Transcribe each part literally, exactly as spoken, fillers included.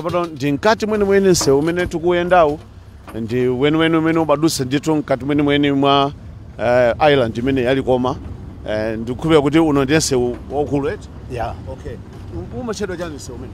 tsopano ndi mkati mwene mwene nsewu umene tikuyendawu ndi weniweni umene ubadutsa ndithu mkati mwene mwene mwa uh, island imene yali koma uh, ndikukhulupirira kuti uno ndi nsewu waukulu eti? Yeah. Okay. Umachedwa chani nsewu umene?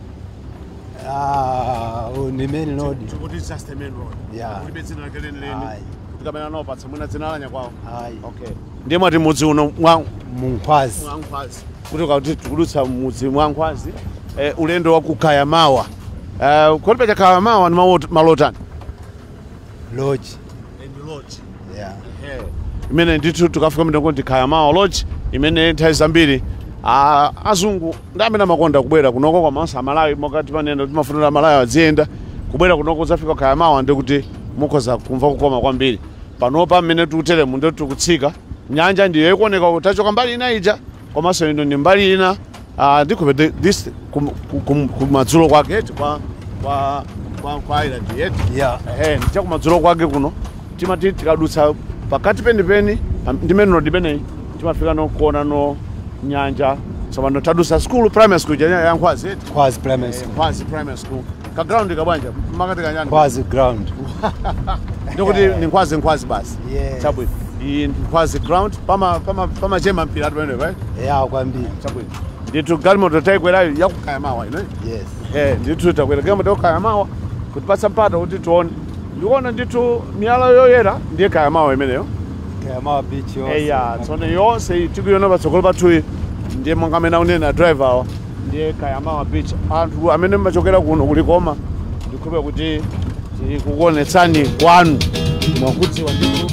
Ah, uh, ni main road. Chikuti it's just the main road. Yeah. Kuti betsina lakeleni leni. Ayi. Kuti kamene anopatsa mwina dzina lanya kwawo. Ayi. Okay. Ndiye mwati mudzi uno mwa Munkhwazi. Mwa Nkhwazi. Kuti kuti tikudutsa mudzi mwa Nkhwazi eh, ulendo wa ku Kayamawa. Eh, kodi pacha Kayamawa ni malotani? Lodge. Ndi lodge. Yeah. Eh. Imene ndithu tukafika mndongo ndi Kayamawa lodge imene nthawi zambiri Ah, azungu ndamene amakonda kubwera kunoko kwa mansa Malawi mokati panenda timafunira Malawi adzienda kubwera kunoko zafika Kayamawa ndikuti mukhoza kumva kukoma kwambiri panopa mmene tikuteremu ndo tikutsika nyanja ndiyo ikuoneka kuti tachoka mbali ina ija komanso ino ndi mbali ina ah, ndikhope this kumadzulo kwake eti kwa kwa kwa kwa island eti Yeah. eh ndicha kumadzulo kwake kuno timati tikadutsa pakati penipeni ndimene no dibene timafika no kuona no nyanja sabano tadusa school primary school janya ya Nkhwazi eti Nkhwazi primary school. Nkhwazi primary school ka ground kabanja makati kanyana Nkhwazi ground. ndikuti ni Nkhwazi Nkhwazi basi Yes. chabwino iyi Nkhwazi ground pama pama pama chema mpira twende right Yeah, kwambiri. chabwino nditu galimoto taikwerayo ya ku Kayamawa ino Yes. eh nditu takwera galimoto ya Kayamawa kuti pasa mpata kuti tuone ndikuona nditu miyala yoyera ndiye Kayamawa imeneyo Kayamawa beach yo. Eh ya tsone yonse tikuyona patsogolo pathu ndiye mongamena unena driver awa ndiye Kayamawa beach anthu amene machokera kuno kulikoma ndikhope kuti tikukuonetsani kwanu mwakudziwa ndithu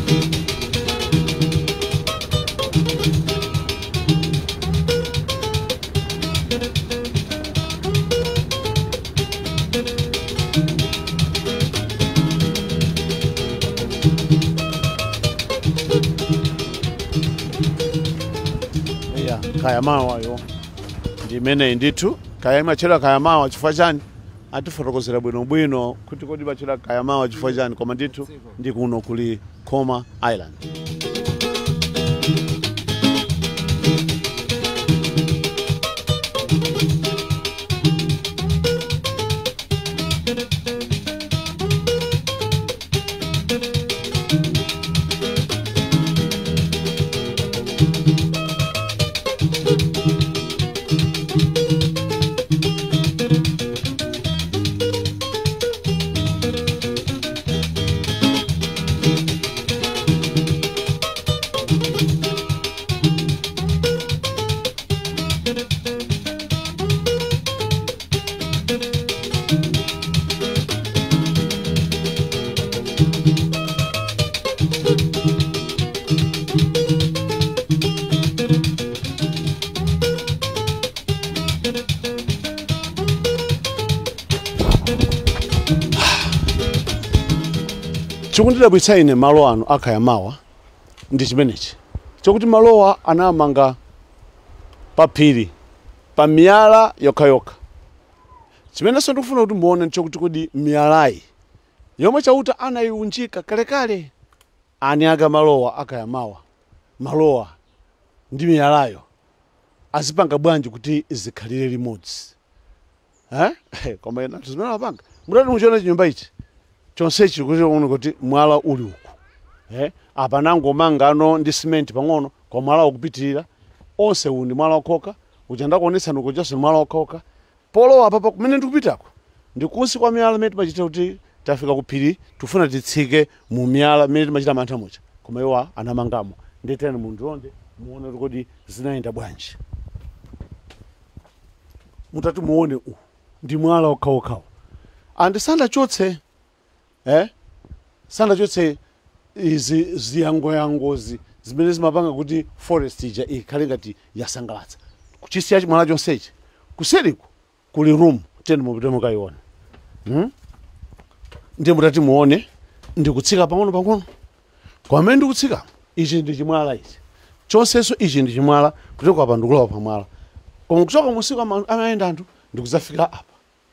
Kayamawa yo ndi imene ndithu kayama chera Kayamawa chifukwa chani atifotokozera bwino bwino kuti kodi bachera Kayamawa chifukwa chani koma ndithu ndi kuno kuli Khoma Island. Chikundidabwitsa ine malo ano a Kayamawa ndi chimenechi chokuti malowa anamanga pa phiri pa miyala yokhayokha chimenenso ndikufuna kuti muone chokuti kodi miyalayi yomwe chauta anayiunjika kalekale ani aga malowa a Kayamawa malowa ndi miyalayo azipanga bwanji kuti zikhalire limodzi eh koma ina tuzimene apanga mutati muchiona chinyumba ichi chonsechi kuti uno kuti mwala uli uku eh apa nangomanga ano ndi cement pang'ono kwa mwala ukupitirira onse undi mwala okhoka uchanda kuonetsa nuko chose mwala okhoka polo apa pa kumene ndikupitako ndikunsi kwa miyala imene timachita kuti tafika kuphiri tufuna titsike mu miyala imene timachita mantha mucha koma iwo anamangamo ndetani munthu onde muone kuti zinayenda bwanji mutati muone u ndi mwala okhaokhawo andisanda chotse eh sanda chotse izi ziyango yangozi zimene zimapanga kuti forest ija ikhale ngati yasangalatsa kuchisiya mwala chonsechi kuseriku kuli room tena mupite mukayiona hmm? ndiye mutati muone ndikutsika pang'ono pang'ono kwamene ndikutsika ichi ndi chimwala ichi chonseso ichi ndi chimwala kuti kwa pandikulowa pamwala koma kuchoka musiku amayenda anthu ndikuzafika apa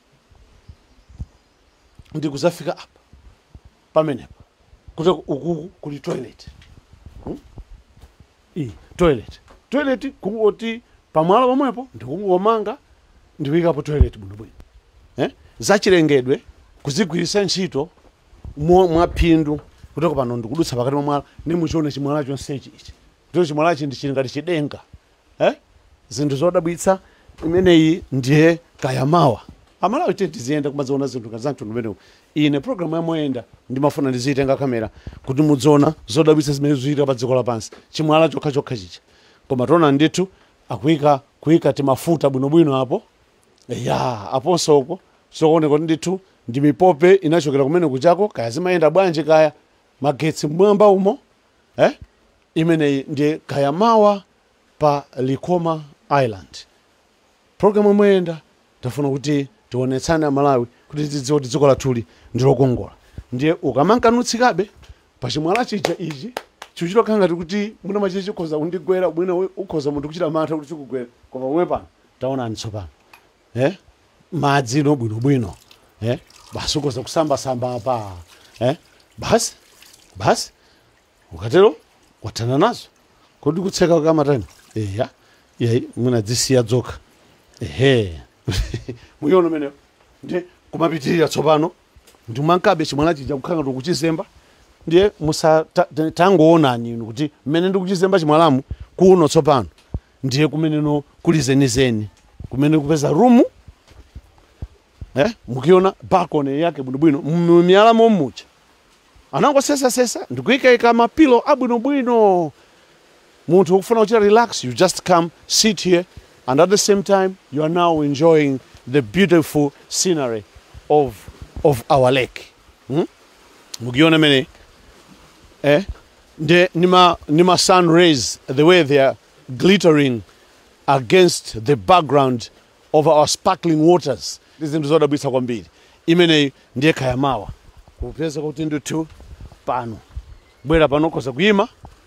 ndikuzafika apa pamenepa kuti uku kuli toilet hmm? I toilet toilet kungoti pamwala pamwepo ndikungomanga ndikuikapo toilet bwino bwino eh zachilengedwe kuzigwirisa ntchito mwa phindu kutoko pano ndikudutsa pakati mwa mwala nimuchione chimwala chonse ichi ndipo chimwala chi ndichili ngati chidenga eh zinthu zodabwitsa imeneyi ndiye kayamawa amalawi tiziyenda kumaziona zinthu ngati zanthu mmeneu ine program ya moyenda ndimafuna ndizitenga kamera kuti mudziona zodabwitsa zimene zikuchitika pa dziko lapansi chimwala chokha chokha chicha koma tona ndithu akuika kuika timafuta bwinobwino apo ya aponso uko sokuoneka ndithu ndi mipope inachokera kumene kuchako kaya zimayenda bwanji kaya magetsi mwamba umo eh imeneyi ndiye kayamawa pa Likoma Island. Program moyenda tafuna kuti tionetsane amalawi kuti tidziwe kuti dziko lathuli ndilokongola ndiye ukamankanutsikabe pa chimwala chicha ichi chuchito kangati kuti muna machichi chikhoza kundigwera bwino ukhoza munthu kuchita mantha kuti chikugwera koma pomwe pano taonani tsopano eh madzi no bwino bwino eh basi ukhoza kusamba samba apa eh basi basi ukatero watana nazo kodi kutseka kamatani eya yeyi mwina dzisiya dzoka ehe muyono meneo ndi kumapitirira tsopano ndi mankabe chimwala chija kukhanga kuti kuchizemba ndiye musa tangoonani inu kuti mmene ndi kuchizemba chimwalamu kuno tsopano ndiye kumeneno kuli zenizeni kumene kupeza rumu eh mukiona balcony yake bwinobwino mumiyala momucha anangosesa sesa ndikuikaika mapilo abwinobwino munthu ukufuna kuchita relax you just come sit here and at the same time you are now enjoying the beautiful scenery of of our lake hmm? mukiona mene eh the nima nima sun rays the way they are glittering against the background of our sparkling waters izinto zodabwitsa kwambiri imene ndiye kayamawa kupeza kuti ndithu pano bwera pano koza kuyima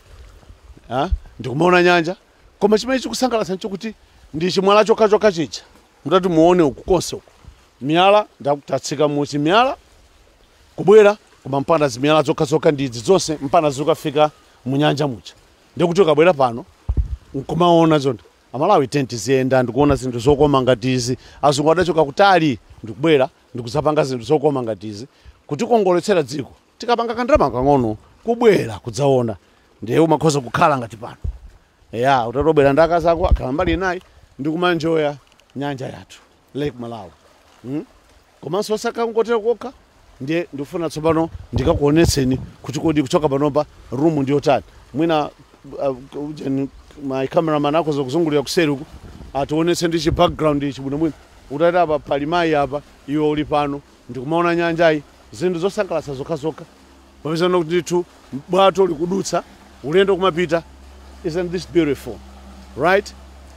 ah ndikumaona nyanja koma chimene chikusangalatsa nchokuti ndi chimwala chokha chokha chicha mutati muone uku konse uku miyala ndakutatsika mu chimyala kubwera koma mpanda zimyala zokha zokha ndidzi zonse mpanda zikafika mu nyanja mucha ndikuti ukabwera pano nkumaona zonde amalawi tenti ziyenda ndikuona zinthu zokoma ngati izi azungu adachoka kutali ndikubwera ndikuzapanga zinthu zokoma ngati izi kuti kongoletsera dziko tikapanga kandrama kang'ono kubwera kudzaona ndiye umakhoza kukhala ngati pano ya utatobwera ndaka zako akhala mbali nayi ndikumanjoya nyanja yathu Lake Malawi hmm? komanso sakangotera kokha ndiye ndifuna tsopano ndikakuonetseni kuti kodi kuchoka panopa room ndiyo tani mwina uh, my cameraman akoza kuzungulira kuseri uku atuonetse ndi chi background ichi bwinobwino utati apa pali mayi apa iwe uli pano ndikumaona nyanjayi zinthu zosangalatsa zokha zokha popeza kuti ndithu bwato likudutsa ulendo kumapita. Isn't this beautiful, right?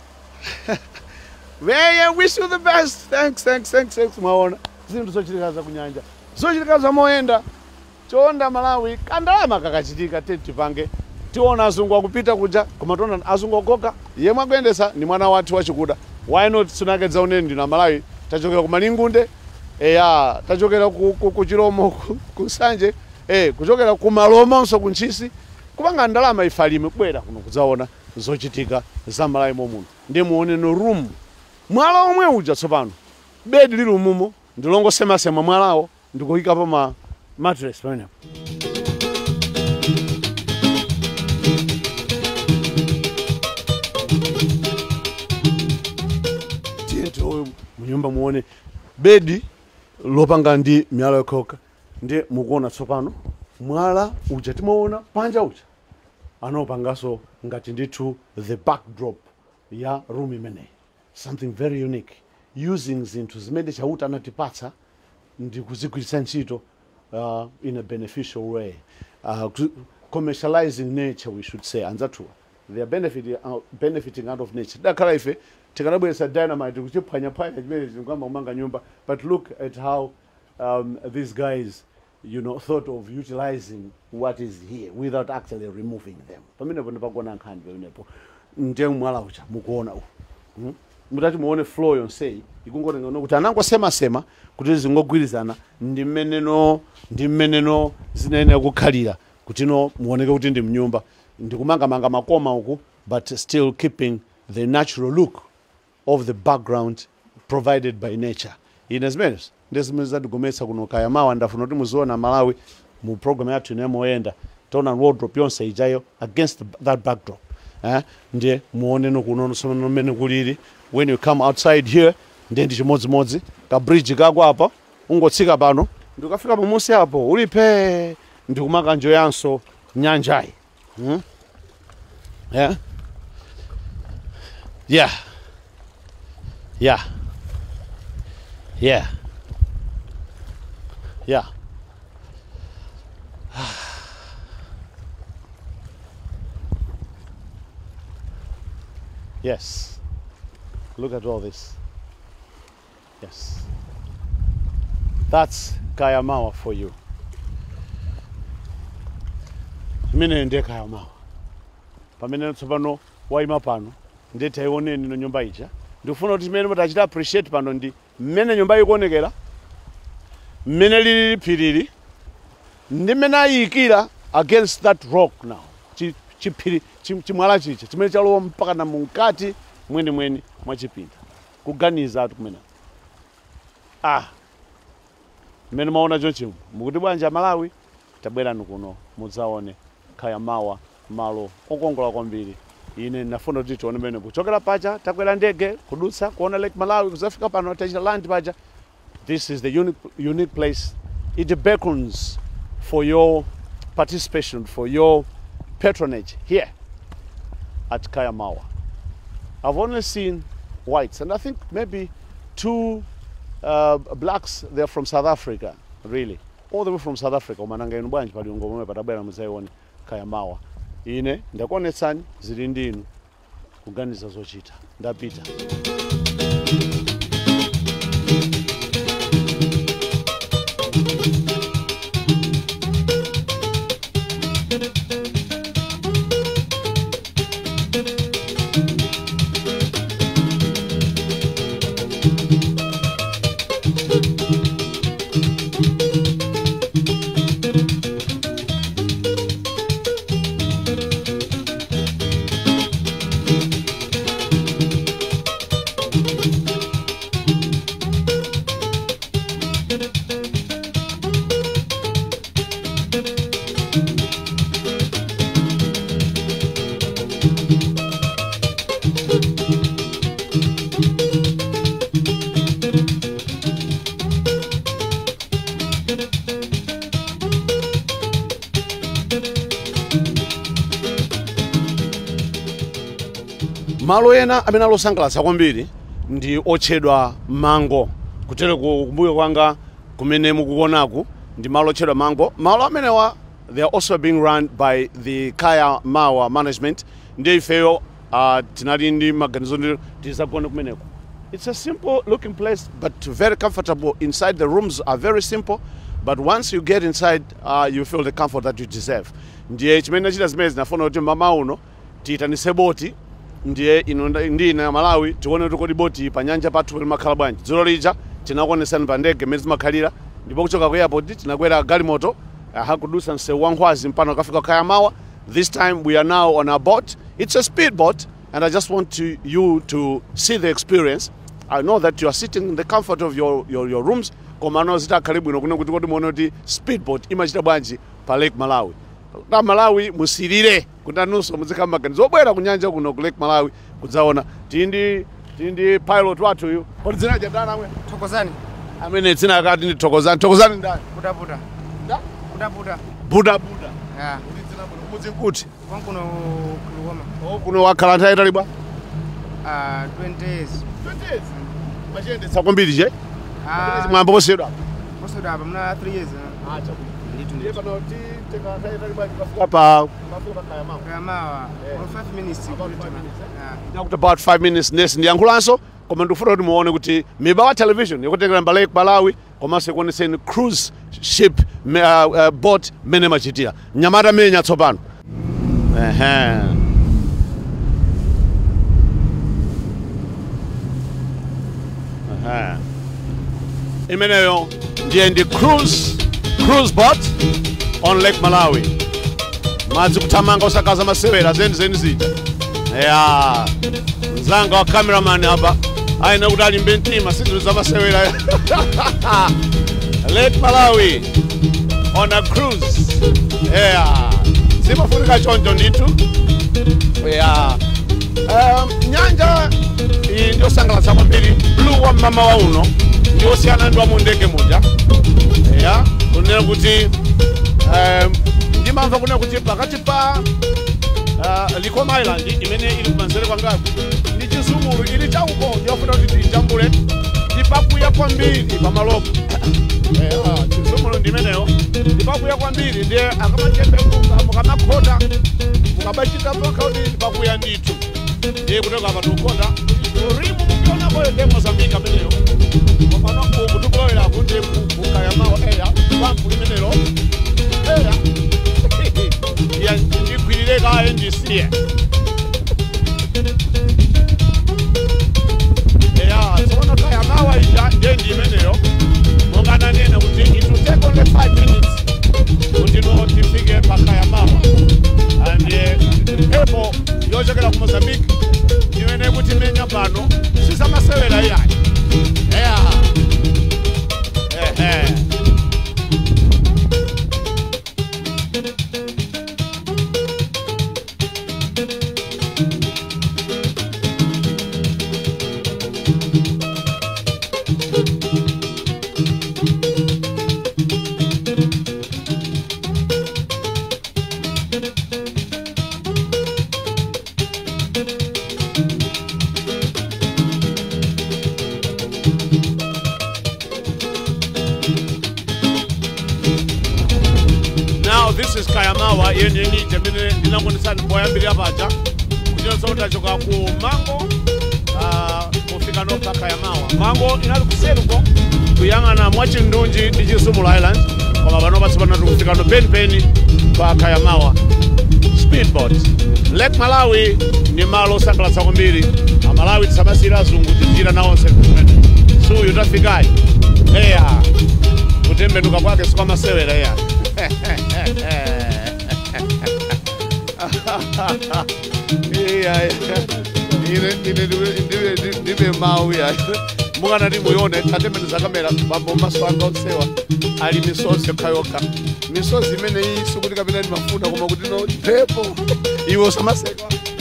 Well, I wish you the best. Thanks, thanks, thanks, thanks. Maona zinthu zochitika za kunyanja zochitika za moyenda chonda Malawi kandalama kakachitika teti pange tiona azungu akupita kuja koma tona azungu ogoka yemwe akuyendesa ni mwana wathu wachikuda. Why not sunake dzaoneni ndina Malawi tachokera ku Malingunde eya tachokera ku, ku, ku Chilomo ku, ku Sanje eh kuchokera ku Malomonso ku Nchisi kupanga ndalama ifalime kubwera kuno kudzaona zochitika za Malawi momuno ndi muone no room mwala omwe uja tsopano bedi lili umumo ndilongosema sema mwalawo ndikuika pa ma mattress pamene tito munyumba muone bedi lopanga ndi miyala yokoka ndi mukuona tsopano mwala uja timaona panja uja anopangaso ngati ndithu the backdrop ya room imene something very unique using zinthu zimene chauta anatipatsa ndi kuzigwiritsa ntchito uh, in a beneficial way uh, commercializing nature we should say anzathu they are benefiting, uh, benefiting out of nature dakhala ife tikanabweretsa dynamite kuchiphwanya phwanya chimene zingamba kumanga nyumba but look at how um, these guys you know thought of utilizing what is here without actually removing them pamenepo ndipagona nkhani pamenepo ndiye mwala ucha mukuona uku hmm? mutati muone flow yonse ikungotenga no kuti anangosema sema kuti zingogwirizana ndi mmeneno ndi mmeneno zinayenera kukhalira kuti no muoneke kuti ndi mnyumba ndikumanga manga makoma uku but still keeping the natural look of the background provided by nature ine zimene ndezimene zatigometsa kuno Kaya Mawa. Ndafuna kuti muziona Malawi mu program yathu inemoyenda taona wardrobe yonse ijayo against that backdrop. Eh, ndiye muone no kuno nsomeno mmene kulili. When you come outside here ndiye ndi chimodzimodzi ka bridge kako apa ungotsika pano ndikafika pamusi apo ulipe ndikumakanjo yanso nyanjayi. Hmm? Yeah. Yeah. Yeah. Yeah. Yeah. Yes. Look at all this. Yes. That's Kaya Mawa for you. Mine ndiye Kaya Mawa. Pamene tsopano waima pano ndiye taioneni no nyumba ija. Ndifuna kuti mmene mutachita appreciate pano ndi mmene nyumba ikuonekera, mmene lili phirili, ndi mmene ayikira against that rock now. Chipiri chimwala chicha chimene chalowa mpaka na mukati mwene mwene mwachipinda kuganiza atu kumene. Ah, mmene maona chonchi mukuti bwanja Malawi tabwerani kuno mudzaone Kaya Mawa, malo okongola kwambiri. Ine nafuna kuti tione mmene kuchokera pacha takwera ndege kudutsa kuona Lake Malawi kuzafika pano tachita land pacha. This is the unique, unique place. It beckons for your participation, for your patronage here at Kaya Mawa. I've only seen whites, and I think maybe two uh, blacks. They're from South Africa, really, all the way from South Africa. Umananga inu bwanji pali ngomwe patabwera muzaione Kaya Mawa. Ine ndakuonetsani zili ndinu kuganiza zochita. Ndapita. Malo ena amene alosangalatsa kwambiri ndi otchedwa Mango. Kutere kumbuyo kwanga kumene mukuonaku ndi malo otchedwa Mango. Malo amenewa they are also being run by the Kaya Mawa management. Ndi ifeyo uh, tinali ndi maganizo ndi tizagone kumeneko. It's a simple looking place but very comfortable. Inside the rooms are very simple, but once you get inside uh, you feel the comfort that you deserve. Ndiye chimene chita zimene zinafuna kuti mama uno tiyitanise boti ndiye ino ndi na Malawi tione kuti kodi boti pa nyanja pathu limakhala bwanji. Dzulo lija tinakuonesani pa ndege mmene zimakhalira, ndipo kuchoka ku airport tinakwera galimoto hakudusa msewu wa Nkhwazi mpano kafika Kaya Mawa. This time we are now on a boat. It's a speed boat, and I just want to, you to see the experience. I know that you are sitting in the comfort of your your, your rooms. Komano zita karibu ino kuno kuti kodi muone kuti speedboat imachita bwanji pa Lake Malawi. Na Malawi musirire kutanunso muzikamba kani zobwera kunyanja kuno ku Lake Malawi kudzaona tindi tindi pilot wathu uyu kodi dzina jadana amwe Thokozani amene dzina akati ndi Thokozani. Thokozani ndani? Buda Buda. Da? Buda Buda. Buda Buda. Yeah. Uli dzina muno mudzi kuti? Wankuno Kulugoma. Oh, kuno wakhala nthawi itali bwa? Ah, twenty years. twenty years. Machiyendetsa kwambiri je? Ah. Mwambo posedwa? Posedwa apa mna three years. Ah, chabu. Ndiye pano ti teka nthawi itali bwa kufika pa kufika Kaya Mawa. Kaya Mawa. For five minutes. About five minutes. Yeah. Nakuti about five minutes nesi ndiyankhulanso koma ndikufuna kuti muone kuti Mibawa television ikutengera mbala Lake Malawi komanso ikuoneseni cruise ship me, uh, uh, boat mene machitira nyamata menya tsopano. Ehe. Ehe. Imeneyo ndiye ndi cruise cruise boat on Lake Malawi. Madzi kuthamanga osakaza masewera zeni zeni zija. Yeah. Zanga wa cameraman hapa aina kuti alimbe mtima sizinthu zamasewera. Lake Malawi on a cruise. Yeah. Simafunika chonjo ndithu. Yeah. Um, nyanja iyi ndio sangalatsa kwambiri. Blue wa mama wa uno ndio siyana ndo mu ndege moja. Yeah. Kunena kuti um, ndimamva kunena kuti pakati pa uh, Likoma Island imene ili kumanzere kwangaku ndi Chizumulu ili chauko ndiyofuna kuti tijambule ndipakuya kwambiri pamalopo. Yeah, Chizumulu ndimeneyo ndipakuya kwambiri ndiye akamachembe mukamakhota mukabachita mpaka kuti ndipakuya ndithu ndiye kutoka apa tukonda urimu mukiona koyo ndi Mozambique ameneyo kopano kutukulowera kunde kukayamawo eya pampu limenelo eya ya ndikwirire ka N G C eya tsono kayamawa ija ndiye ndimeneyo mungana nena kuti it will take only five minutes kuti no tifike pakayamawa and pepo yochokera ku Mozambique imene kuti menya pano sisamasewera iyayi eya ehe. This is Kayamawa yeni yeni jemine ndinangonisani poyambiri apaja kutino sota choka ku Mango kufika uh, noka Kayamawa. Mango inali kuseruko kuyangana Mwachindunji ndi Chizumulu Island koma bano batsipana tukufika no pen pen kwa Kayamawa speedboat. Lake Malawi ni malo sangalatsa kwambiri. Malawi tisamasira azungu tijira naonse so yutafikai eya kutembenuka kwake sikumasewera ya yeah, ndibe mau ya mungana ndi muyone tatembeneza kamera bambo maso anga onsewa ali misozi kayoka misozi imene iyi sikuti kapita ndi mafuta koma kuti no pepo iwo samaseka.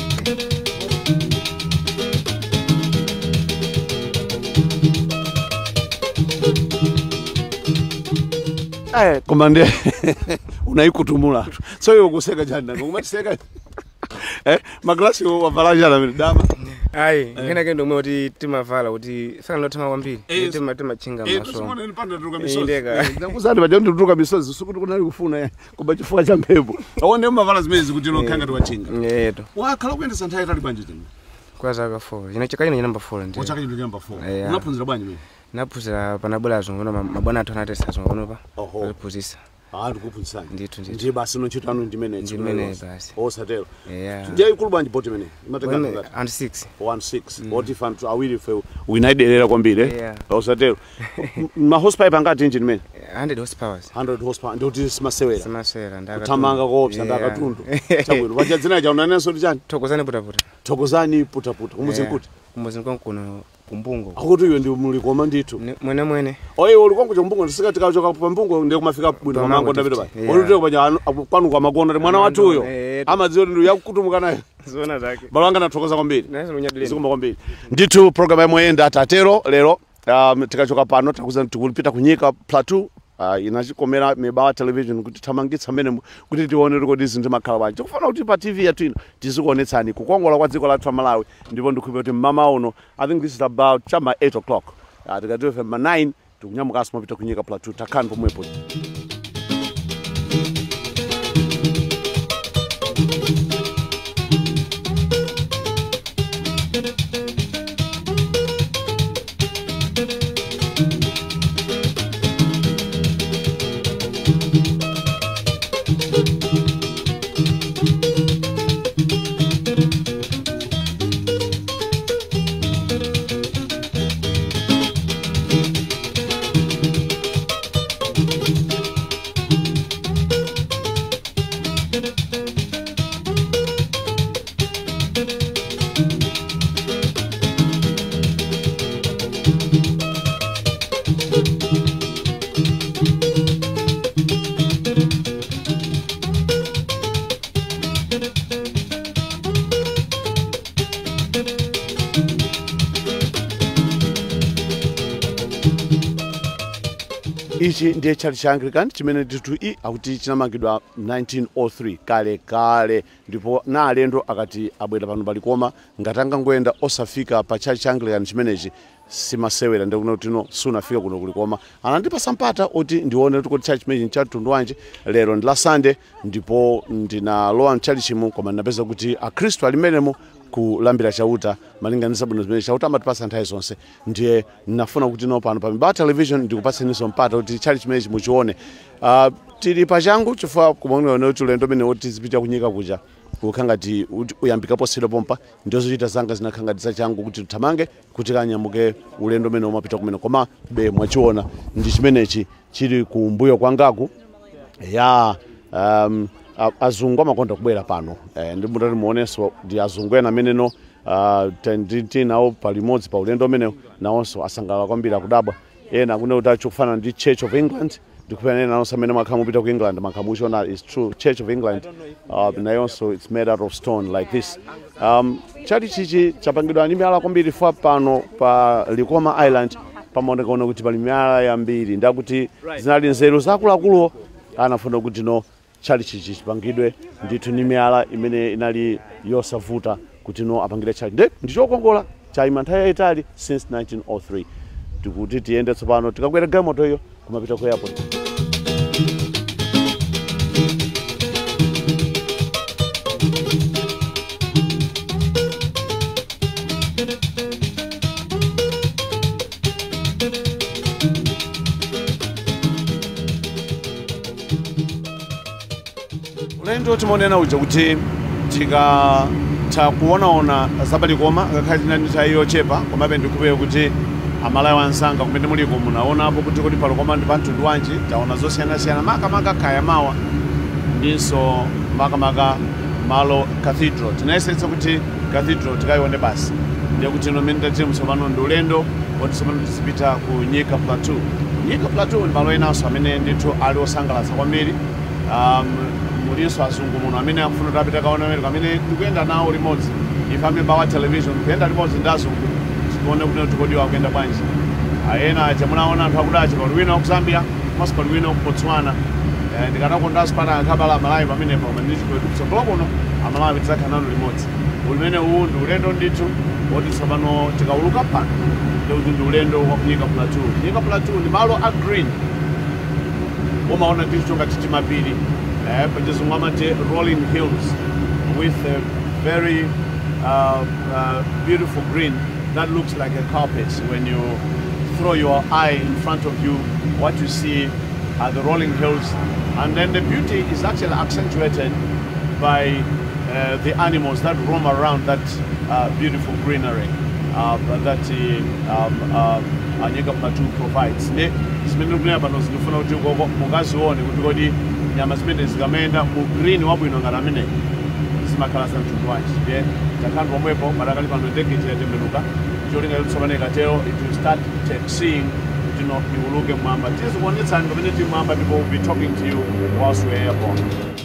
Eh, komande unaikutumula so yo kuseka jana ngokumatiseka eh maglasi wa valaja na dama ai ngena kendo mwe kuti timavala kuti fana lothama kwambiri tima tima chinga maso eh tusone nipanda turuka misozi ndakuzati baje ndituruka misozi sukuti kunali kufuna kuba chifuwa cha mphepo aone mavala zimezi kuti nokhanga tiwachinga yeto wakhala kuyendesa nthawi tali banje tena kwa zaka four ina chakali number four ndi chakali ndi number four unaphunzira banje mimi naphunzira panabwera azungu mabwana athu anatesa azungu pa aliphunzisa ah ndikuphunzisana ndithu ndithu ndiye basi nochita anu ndimene ndimene basi osatero yeah ndiye ikulu banje boti mene imatenga ngati and six one six oti fan to awiri fe winayidelera kwambiri osatero ma horsepower angati engine mene one hundred horsepower one hundred horsepower ndoti simasewera simasewera ndaka tamanga koopsa ndakatundu chabwino bacha dzina ja unanenso ndi chani thokozani putaputa thokozani putaputa kumuzi nkuti kumuzi nkonkuno kumbungo akuti iwe ndi mulikoma ndithu mwene mwene oye uli kwangu chombungo ndisikati kacho ka mbungo ndiye kumafika bwino pamango ndapita pa oluteko paja kwanu kwa makonda mwana wathu uyo amadziwa ndi yakutumuka nayo zona zake balanga nathokoza kwambiri nazo lunyadile zikoma kwambiri ndithu program yamoyenda atatero lero um, tikachoka pano takuza tikulipita kunyika plateau uh, inachikomera Mebawa television kuti tamangitsa mene kuti tione rekodi zinthu makhala banje kufana kuti pa T V yathu ino tizikuonetsani kukongola kwa dziko lathu Malawi ndipo ndikhupa kuti mama uno I think this is about chama eight o'clock uh, tikatiwe fema nine tikunyamuka mopita kunyika plateau takhani pomwepo. Ichi ndiye chali cha Anglican chimene ndithu i akuti chinamangidwa nineteen oh three kale kale, ndipo na alendo akati abwera pano palikoma ngati angangoyenda osafika pa chali cha Anglican chimenechi simasewera ndikuona kuti no sunafika kuno kulikoma. Anandipasa mpata oti ndione kuti chali chimenechi chatundu wanji. Lero ndi la Sunday ndipo ndinalowa mchali chimu koma ndinapeza kuti akhristu alimenemo kulambira chauta malinganiza bwino zimene chauta amatipasa nthawi zonse. Ndiye nafuna kuti no pano pa Mbava Television ndikupatseniso mpata kuti chali chimenechi muchione. Uh, tili pachangu chifukwa kumwene kuti ulendo mene oti zipita kunyika kuja kukhangati uyambika posero pompa ndozochita zanga zinakhangati zachangu kuti tutamange kuti kanyamuke ulendo mene umapita kumene koma be mwachiona ndi chimenechi chili kumbuyo kwangaku ya um, azungu amakonda kubwera pano. Eh, ndi mutati muoneso ndi azungu ena ameneno uh, tenditi nawo palimodzi pa ulendo mene nawonso asangala kwambiri akudabwa. Ena kune kuti achokufana ndi Church of England ndikupena nawo samene makhamu pita ku England makhamu chona is true Church of England uh, nayonso it's made out of stone like this. Um, chali chichi chapangidwa ndi miyala kwambiri fwa pano pa Likoma Island pamoneka kuno kuti pali miyala yambiri ndakuti zinali nzeru zakuluakulu anafuna kuti no chali chichi chipangidwe ndithu ni miyala imene inali yosavuta kuti no apangidwe chali ndi ndichokongola chayima nthawi yayitali since nineteen oh three. Tikuti tiyende tsopano tikakwera galimoto iyo kumapita ku airport. Ulendo timonena uja kuti tika takuonaona zapalikoma ngakhale nani tayo chepa komabe ndikupeyo kuti amalayo ansanga kumene muliko munaonapo kuti kuti palikoma ndi pantundu wanji taona zosiyana-siyana makamaka khaya mawa ndinso makamaka malo cathedral. Tinayesetsa kuti cathedral tikayione basi ndiye kuti ino mene tatimu tsopano ndi ulendo woti tsopano tizipita ku Nyika Plateau. Nyika Plateau ndi malo enanso amene ndithu ali osangalatsa kwambiri. Um, mulinso azungu muno amene akufuna kuti apita kaona America amene tikuyenda nawo limodzi ife amene Mbava Television kuyenda limodzi ndi azungu tione kuti tikodi wakuyenda bwanji. Ayena aja munaona anthu akudachi pali wina ku Zambia komanso pali wina ku Botswana. Eh, ndikanakondanso pana akhabala amalawi pamenepo koma ndikuti kutsogolo kuno amalawi tidzakhala nanu limodzi. Ulimene uwu ndi ulendo ndithu woti tsopano tikauluka pano ndikuti ndi ulendo wa ku Nyika Plateau. Nyika Plateau ndi malo a green umaona ndithu ngati timapiri. Uh, but just one rolling hills with a very uh, uh, beautiful green that looks like a carpet. When you throw your eye in front of you, what you see are the rolling hills, and then the beauty is actually accentuated by uh, the animals that roam around that uh, beautiful greenery uh, that uh, um, uh, Nyika Plateau provides. Nyama zimene zikamenda mu green wabwino ngati amene zimakhala za mtundu wanji. Ndiye takhala pomwepo padakali pano ndege yatembenuka cholinga yotsopano ikatero it will start seeing you know iwuluke mwamba tizikuonetsani pamene tili mwamba ndipo will be talking to you whilst we're airborne.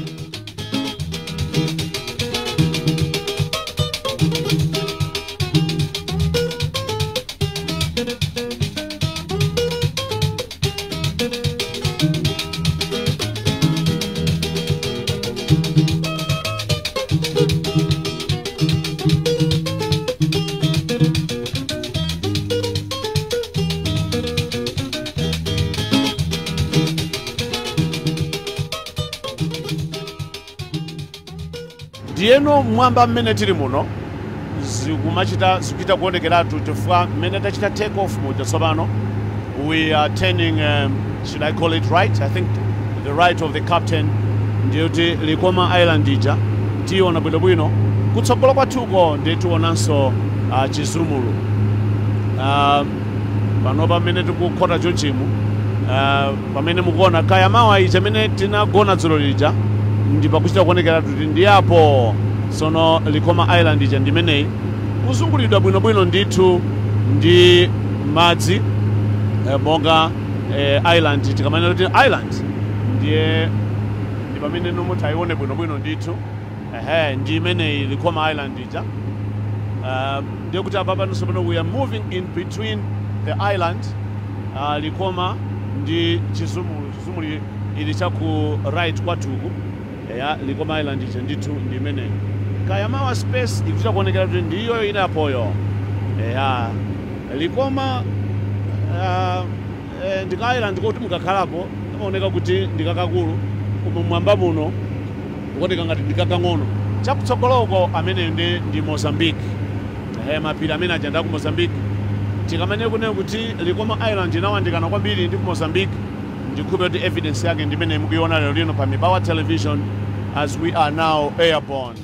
Ndieno mwamba mmene tili muno zikumachita zikuita kuonekeratu chifukwa mmene tachita take off muja tsopano we are turning um, should I call it right? I think the right of the captain ndiyoti Likoma Island ija tiona bwinobwino kutsogolo kwathuko ndiye tionanso uh, Chizumulu. Uh, pano pamene tikukhota chochimu uh, pamene mukuona kaya mawa ija amene tinagona dzulo lija ndi pakuchita kuonekera kuti ndiyapo sono Likoma Island ija ndimeneyi kuzungulidwa bwinobwino ndithu ndi madzi eh, monga eh, island tikamanena kuti island ndiye ndi pamene nomwe tayione bwinobwino ndithu ehe ndi imene Likoma Island ija. Uh, ndiye kuti apa pano sopano we are moving in between the island uh, Likoma ndi Chizumulu. Chizumulu ili chaku right kwatuku ya Likoma Island ija ndithu ndi imene Kayamawa space ikuchita kuonekera kuti ndiyo inapoyo ya Likoma uh, eh, ndika island kuti mukakhalapo amaoneka kuti ndikakakulu koma mwamba muno kuoneka ngati ndikakang'ono. Chakutsogoloko amene ndi ndi Mozambique. Eh, mapiri amene ajenda ku Mozambique. Tikamene kunena kuti Likoma Island inawandikana kwambiri ndi ku Mozambique, ndikhupe kuti evidence yake ndimene mukuiona lero lino pa Mibawa Television as we are now airborne.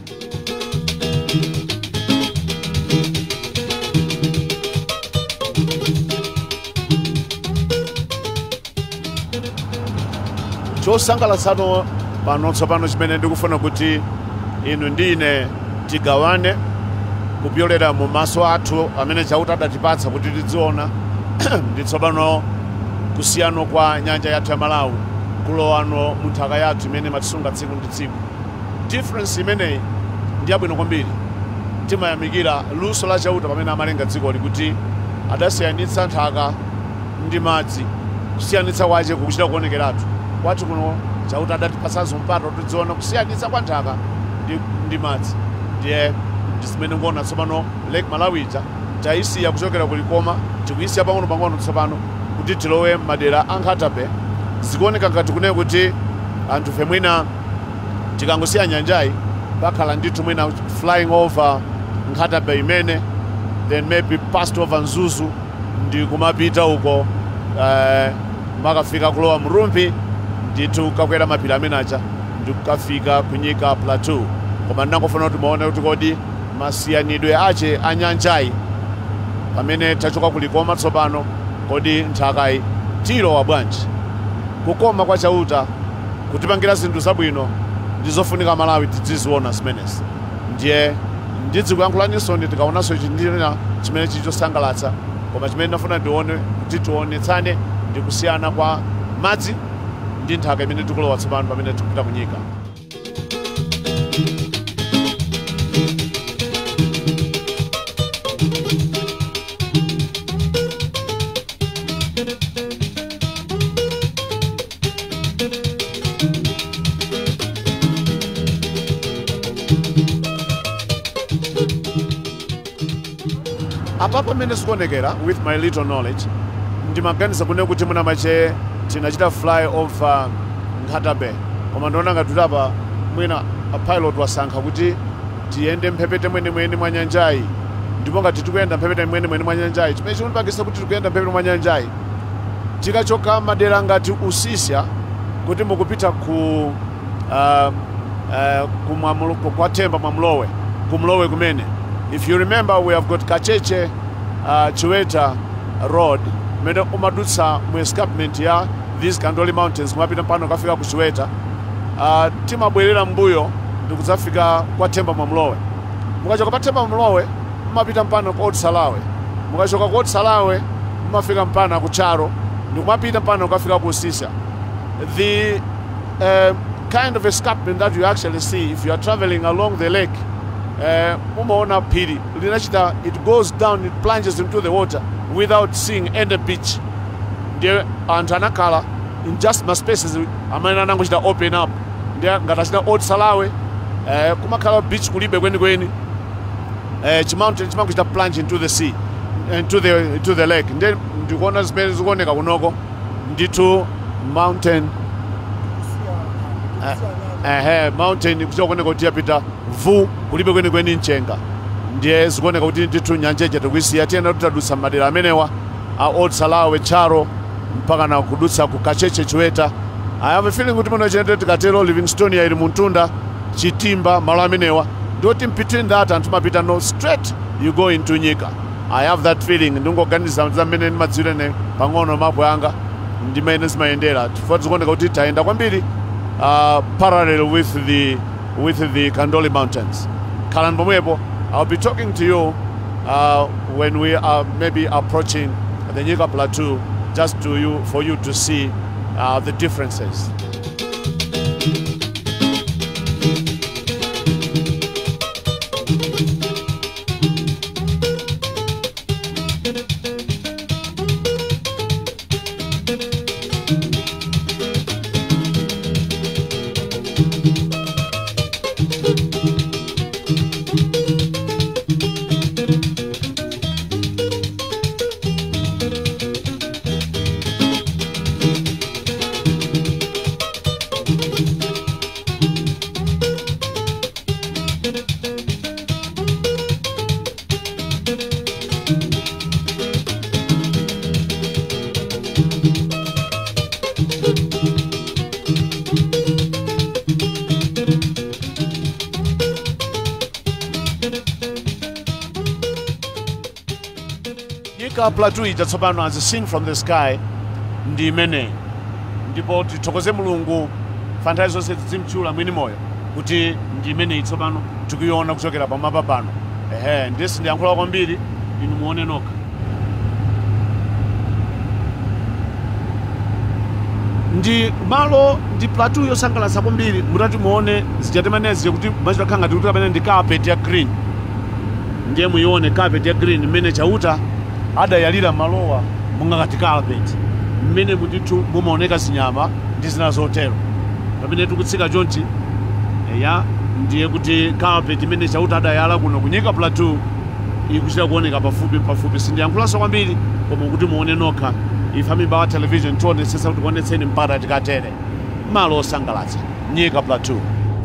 Chosangalatsa pano tsopano chimene ndikufuna kuti inu ndine tigawane kupyolera mu maso athu amene chauta adatipatsa kuti tidziona ndi tsopano kusiyano kwa nyanja yathu ya Malawi kulowano mu nthaka yathu imene matisunga tsiku ndi tsiku. Difference imeneyi ndi yabwino kwambiri. Timayamikira luso la chauta pamene amalenga dziko likuti adasiyanitsa nthaka ndi madzi. Kusiyanitsa kwache kukuchita kuonekeratu kwathu kuno chauta adatipatsanso mpata tidziona kusiyanitsa kwa nthaka ndi, ndi madzi. Ndiye ndisimene ngona tsopano Lake Malawi ija taisiya kuchokera ku Likoma tikuyisiya pang'ono pang'ono tsopano kuti tilowe madera a Nkhata Bay. Zikuoneka ngati kunena kuti anthu fe mwina tikangosiya nyanjayi pakhala ndithu mwina flying over Nkhata Bay imene then maybe passed over Nzuzu ndi kumapita uko eh, makafika kulowa Murumbi ndithu kakwera mapiri amene aja ndi kukafika kunyika Plateau. Koma ndangofuna kuti muone kuti kodi masiyanidwe ache anyanjayi pamene tachoka ku Likoma tsopano kodi nthakayi tilowa bwanji. Kukoma kwa chauta kutipangira zinthu zabwino ndizofunika Malawi tidziziona zimenezi. Ndiye ndidzikuyankhulaninso ndi tikaonanso chindina chimene chichosangalatsa koma chimene ndafuna ndione kuti tionetsane ndi kusiyana kwa madzi ndi nthaka imene tikulowa tsopano pamene tikupita kunyika. Apa pamene sikuonekera with my little knowledge ndimaganiza kunena kuti muna mache tinachita fly over Nkhata Bay. Koma ndiona ngati apa mwina a pilot wasankha kuti tiyende mphepete mwene mwene mwa nyanjayi ndipo ngati tikuyenda mphepete mwene mwene mwa nyanjayi chimene chikutipangitsa kuti tikuyenda mphepete mwa nyanjayi tikachoka madera ngati Usisya kuti mukupita ku uh, uh, kumwamulo kwa Themba Mwamlowe kumlowe kumene. If you remember, we have got Kacheche uh, Chiweta Road mene umadutsa mu escarpment ya these Kandoli Mountains kumapita pano kafika ku Chiweta. Uh, timabwerera mbuyo ndikudzafika kwa Themba Mwamlowe. Mukachoka pa Themba Mwamlowe mumapita mpano ku Old Salawe. Mukachoka ku Old Salawe mumafika mpana ku Charo ndikumapita mpano kafika ku Usisya. The uh, kind of escarpment that you actually see if you are traveling along the lake, uh, umaona piri linachita, it goes down, it plunges into the water without seeing any beach. Ndiye anthu anakhala in just ma spaces amene anangochita open up. Ndiye ngatachita Old Salawe uh, kumakhala beach kulibe kweni kweni. Uh, chimountain chimangochita plunge into the sea, into the into the lake. Ndiye ndikuona zimene zikuoneka kunoko ndithu mountain eh uh, mountain kuchokoneka kuti yapita vu kulibe kweni kweni mchenga. Ndiye zikuoneka kuti ndithu nyanja ija tikuisiya tiyenda tutadutsa madera amenewa a Old Salawe, Charo mpaka na kudutsa ku Kacheche Chiweta. I have a feeling kuti muno chende tikatero Livingstone ili Muntunda, Chitimba, malo amenewa ndoti between that and tumapita no straight you go into Nyika. I have that feeling. Ndingoganiza zamene ndimadziwira ne pang'ono mapo yanga ndimene zimayendera chifukwa tikuoneka kuti taenda kwambiri uh, parallel with the with the Kandoli Mountains. Khalani pomwepo, I'll be talking to you uh, when we are maybe approaching the Nyika Plateau, just to you for you to see uh, the differences. Nyika Plateau ija tsopano as a sing from the sky ndi imene ndipo tithokoze Mulungu fanthazi zonse zimchula mwini moyo kuti ndi imene tsopano tikuiona kuchokera pamapa pano. Ehe, ndisi ndiyankhula kwambiri inu muone nokha. Ndi malo ndi Plateau yosangalatsa kwambiri mutati muone zichatemanezi kuti machita khanga tikuti kapena ndi carpet ya green. Ndiye muione carpet ya green imene chauta adayalira malowa monga ngati carpet mmene mutitu mumaoneka zinyama ndi zina zotero pamene tikutsika chonchi eya ndiye kuti carpet imene chauta adayala kuno kunyika Plateau ikuchita kuoneka pafupi pafupi. Sindiyankhulanso kwambiri koma kuti muone nokha ife Mimbawa television tionetsesa kuti kuonetseni mpata tikatere malo osangalatsa Nyika Plateau.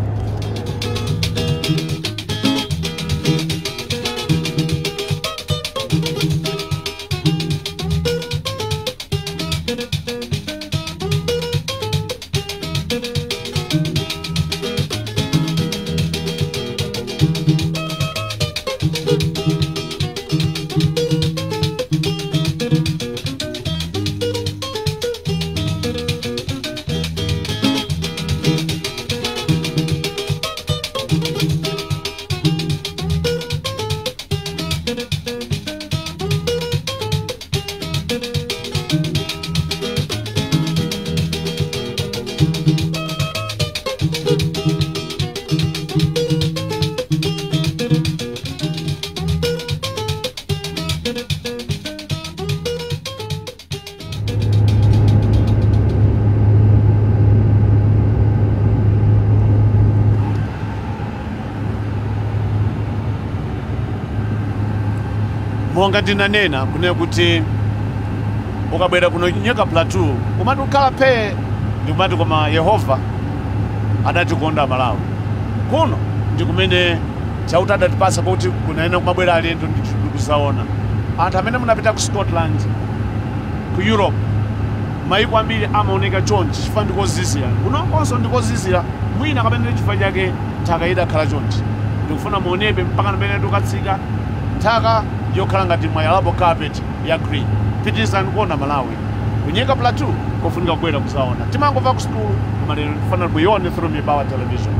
Monga ndinanena kune kuti ukabwera kuno Nyika Plateau umati ukhala phe ndikumati koma Yehova adatikonda Malawi. Kuno ndi kumene chauta adatipasa kuti kunaena kumabwera alendo ndikuzaona anthu amene munapita ku Scotland ku Europe maiko ambiri amaoneka chonchi chifukwa ndikozizira kunonkonso ndikozizira mwina kapena chifukwa chake nthaka idakhala chonchi. Ndikufuna muonepe mpaka pamene tikatsika nthaka yokhala ngati mwayalapo carpet ya green. Pitirizani kuona Malawi kunyika Plateau kofunika kubwera kuzaona. Timangomva ku school koma lero tifuna kuione through Mimbawa television.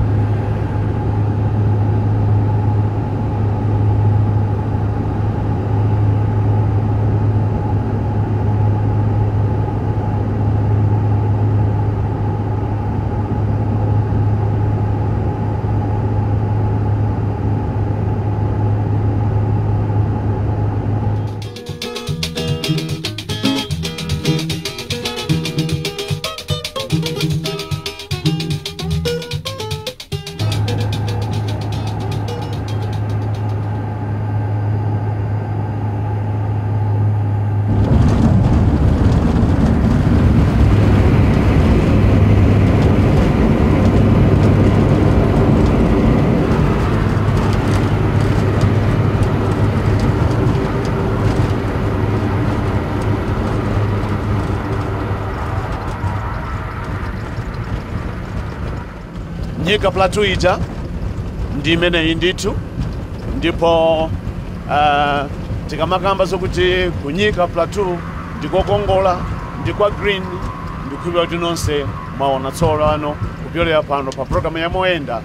Nyika Plateau ija ndi imene ndithu ndipo uh, tikamakamba zokuti kunyika Plateau ndikokongola ndikwa green ndikuipa kuti nonse mwaona tsolo ano kupyolera pano pa programu ya moyenda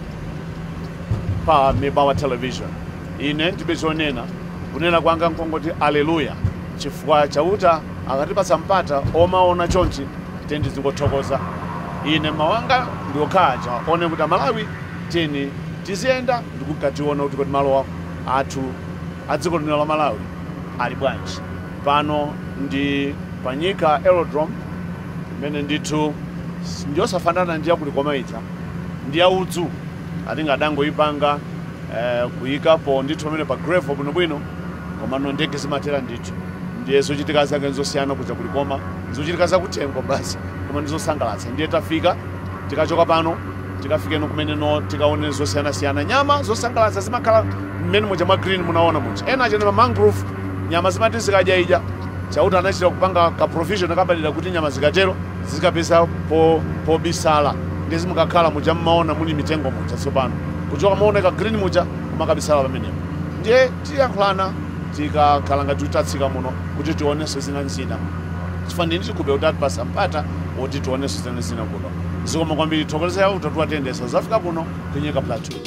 pa Mimbawa television. Ine ndibe zonena kunena kwanga nkongoti aleluya chifukwa chauta akatipatsa mpata omaona chonchi tendi zingothokoza. Ine mawanga ndiokhaja one kuti Malawi teni tiziyenda ndikukationa kuti kuti malo athu adziko lino la Malawi ali bwanji. Pano ndi panyika aerodrome imene ndithu ndiyosafanana ndi yakuti komaita ndi ya udzu atinga adangoyipanga eh, kuyikapo ndithu pamene pa gravel bwinobwino komano ndege zimatera ndithu ndiye zochitika zake nzosiyana kuja kulikoma zochitika zakuthengo basi koma ndizosangalatsa. Ndiye tafika tikachoka pano tikafike nokumene no tikaone zosiyana siyana nyama zosangalatsa zimakhala mmene moja mwa green munaona muja ena achene ma mangrove nyama zimati zikadya ija chauti anachita kupanga ka provision akabalira kuti nyama zikatero zikapeza po pobisala ndizi mukakhala muja mmaona muli mitengo muja tsopano kuchoka maoneka green muja kumakabisala pamenepo ndiye tiyankhulana tikakhala ngati tutatsika muno kuti tionenso zina zina chifani ndikupe kuti atipasa mpata woti tionenso zina zina kuno zikoma kwambiri thokoza yawo utatuwatendesa zafika kuno kunyika Plateau.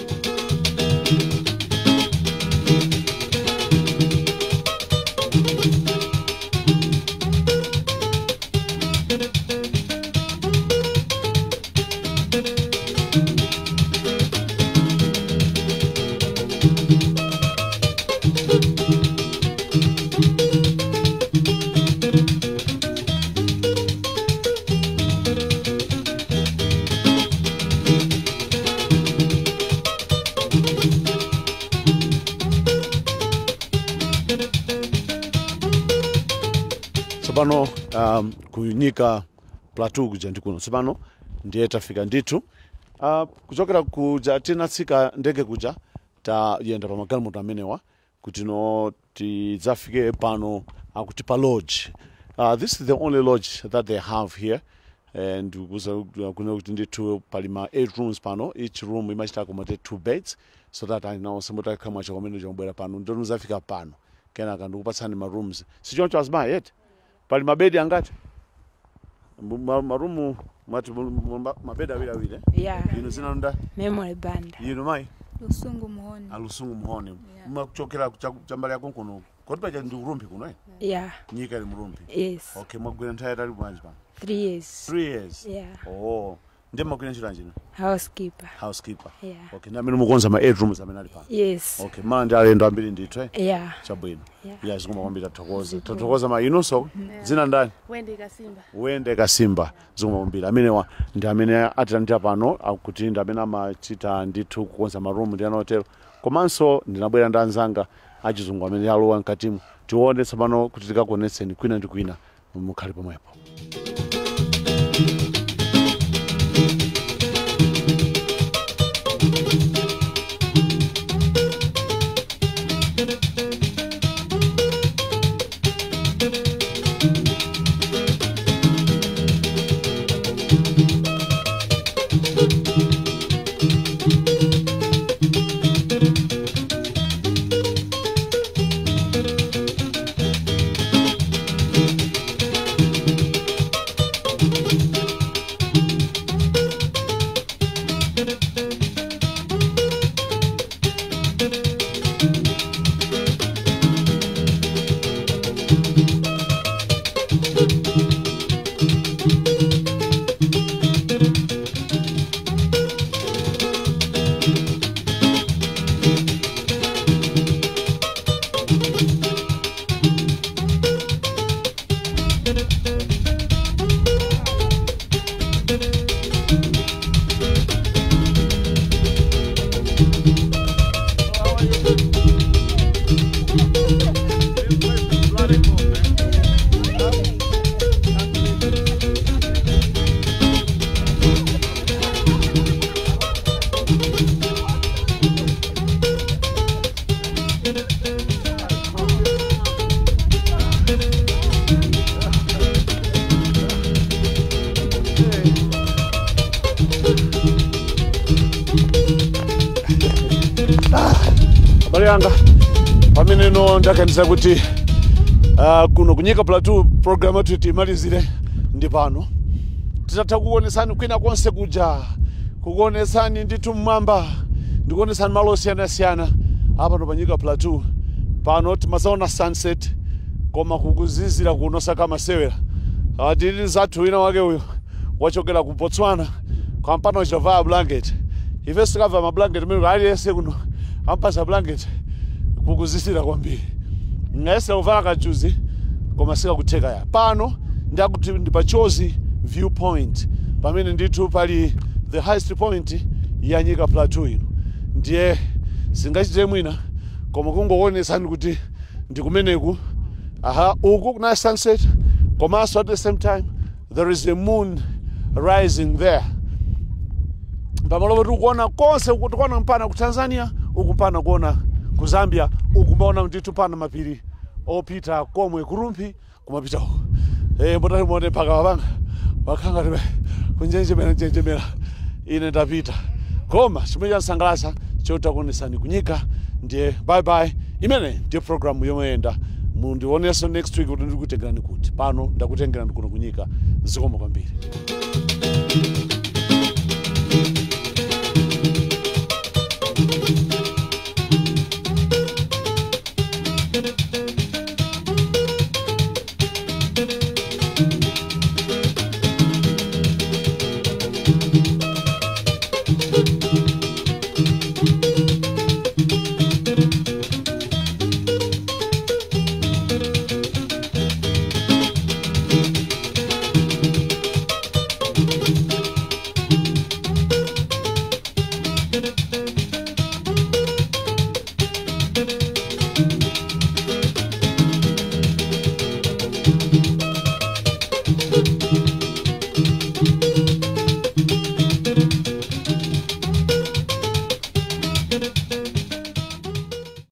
Sopano um, kunyika Plateau kuja ndikuno sopano ndiye tafika nditu uh, kuchokera kuja tinatsika ndege kuja ta yenda pa magalimoto amenewa kuti no tidzafike pano akuti pa lodge. Uh, this is the only lodge that they have here and kuno kuti nditu palima eight rooms pano, each room imachita accommodate two beds so that I know somebody kama cha komene jombera pano ndo nuzafika pano kena kandu kupatsani ma rooms sichoncho azima yet pali mabedi angati marumu mati mabedi awili awili yeah yino zina nda memory band yino mai Lusungu Muhoni alusungu Muhoni yeah. Mwakuchokera kuchambali yako kuno kodi paja ndi urumbi kuno eh yeah nyika ili murumbi yes okay mwagwira nthawi tali bwanji pa three years three years yeah oh ndiye mwagwira ntchito njino housekeeper housekeeper yeah okay na mimi mukonza ma eight rooms amene ali pa yes okay mara ndi alendo ambiri ndithu eh yeah chabwino yeah yeah zikoma kwambiri tathokoza tathokoza ma inonso zina ndani Wende Kasimba Wende Kasimba zikoma kwambiri amene wa ndi amene atandira pano akuti ndi amene amachita ndithu kukonza ma room ndi anotero komanso ndinabwera ndi anzanga achizungu amene alowa mkatimu tione tsopano kuti tikakuonetseni kwina ndi kwina mukhale pomwepo. Yanga pamene no ndakanisa kuti uh, kuno kunyika Plateau program yetu timalizire ndi pano titatha kuonesani kwina konse kuja kuonesani ndithu mmwamba ndikuonesani malo osiyana siyana apa no panyika Plateau pano timazaona sunset koma kukuzizira kuno saka masewera atili zathu wina wake uyo wachokera ku Botswana kampano chavala blanket ife sikava ma blanket mimi ali yese kuno ampasa blanket kukuzisira kwambiri ngese uvala kachuzi koma sika kutheka ya pano ndakuti ndipachozi viewpoint pamene ndithu pali the highest point ya nyika Plateau ino ndiye singachite mwina koma kungoonetsani kuti ndikumeneku aha uku kuna sunset komanso at the same time there is a moon rising there pamalopo tiri kuona konse uku tikuona mpana ku Tanzania uku mpana kuona ku Zambia uku mbaona ndithu pana mapiri opita komwe kurumpi kumapita uku eh mbotali muone paka wapanga wakhanga tibe kunjenjemera njenjemera ine ndapita koma chimwe chansangalatsa chotakuonesani kunyika ndiye bye bye imene ndiye program yoyenda mundionenso next week kuti ndikutengerani kuti pano ndakutengerani kuno kunyika zikomo kwambiri.